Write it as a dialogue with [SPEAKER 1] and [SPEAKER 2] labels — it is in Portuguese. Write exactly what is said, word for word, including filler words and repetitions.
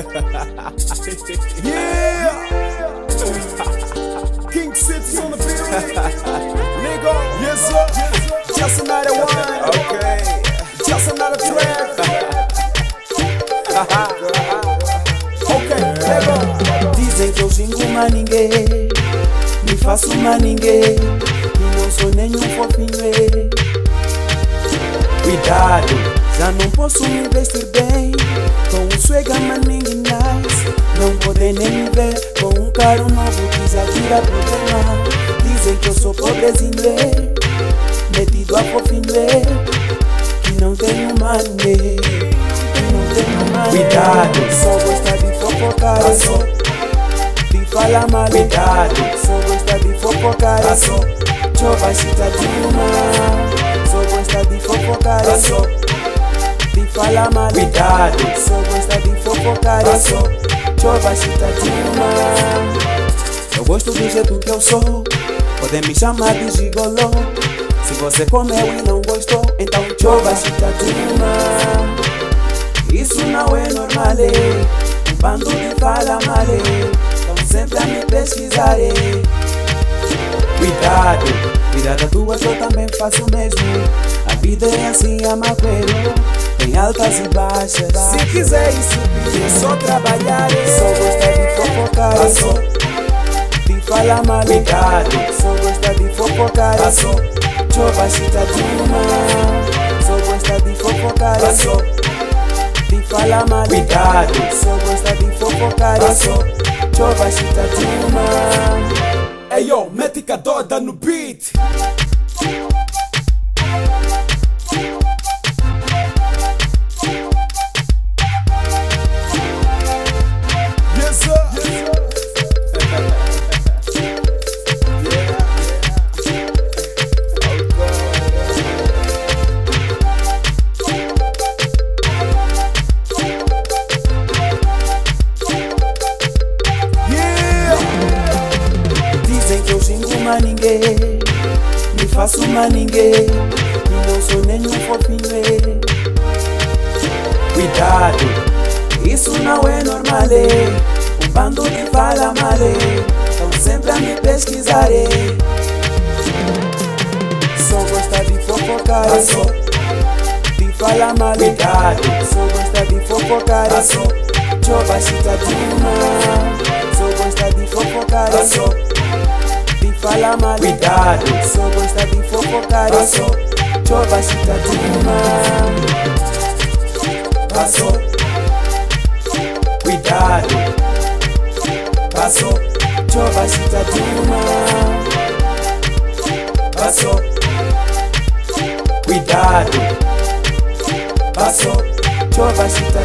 [SPEAKER 1] Yeah! King City's on the building. Nigga, yes sir. Just another one.
[SPEAKER 2] Okay.
[SPEAKER 1] Just another track. Ok, nigga.
[SPEAKER 3] Dizem que eu xingo maninguém, me faço maninguém, e não sou nenhum fofinho. Cuidado, já não posso me vestir bem, com um swag maningue nice. Não podem nem me ver com um carro novo que já tira problema. Dizem que eu sou pobrezinho, metido a fofinho, que não tenho mané, que não tenho mané. Cuidado, só gosta de fofocar,
[SPEAKER 2] Passou.
[SPEAKER 3] de falar mal.
[SPEAKER 2] Cuidado,
[SPEAKER 3] só gosta de fofocar,
[SPEAKER 2] Passou.
[SPEAKER 3] Chova, Chitaduma. Só gosta de fofocar,
[SPEAKER 2] Passou.
[SPEAKER 3] de falar mal.
[SPEAKER 2] Cuidado,
[SPEAKER 3] só gosta de fofocar,
[SPEAKER 2] Passou.
[SPEAKER 3] Chova, Chitaduma. Eu gosto do jeito que eu sou, podem me chamar de gigolô. Se você comeu e não gostou, então Chova, Chitaduma. Isso não é normal, um bando de fala mal, estão sempre a me pesquisar. Cuidado, cuida da tua que eu também faço mesmo. A vida é assim, a maqueiro, tem altas e baixas.
[SPEAKER 1] Se quiser ir subir, é só trabalhar.
[SPEAKER 3] Só gosta de fofocar,
[SPEAKER 2] Passou.
[SPEAKER 3] de falar mal.
[SPEAKER 2] Cuidado,
[SPEAKER 3] só gosta de fofocar,
[SPEAKER 2] Passou.
[SPEAKER 3] Chova, Chitaduma. Só gosta de fofocar,
[SPEAKER 2] Passou.
[SPEAKER 3] de falar mal.
[SPEAKER 2] Cuidado,
[SPEAKER 3] só gosta de fofocar,
[SPEAKER 2] Passou.
[SPEAKER 3] Chova, Chitaduma.
[SPEAKER 1] Hey yo, mete a doida no beat. Yes sir.
[SPEAKER 3] Dizem que eu xingo maninguém, me faço maninguém, e não sou nenhum fofinho. Cuidado, isso não é normal, um bando de fala mal, estão sempre a me pesquisar. Só gosta de fofocar,
[SPEAKER 2] Passou.
[SPEAKER 3] de falar mal.
[SPEAKER 2] Cuidado,
[SPEAKER 3] só gosta de fofocar,
[SPEAKER 2] Passou.
[SPEAKER 3] Chova, Chitaduma. Só gosta de fofocar,
[SPEAKER 2] Passou.
[SPEAKER 3] de falar mal.
[SPEAKER 2] Cuidado,
[SPEAKER 3] só gosta de fofocar,
[SPEAKER 2] Passou.
[SPEAKER 3] Chova, Chitaduma.
[SPEAKER 2] Passou. Cuidado, Passou.
[SPEAKER 3] Chova, Chitaduma.
[SPEAKER 2] Passou. Cuidado, Passou.
[SPEAKER 3] Chova, Chitaduma.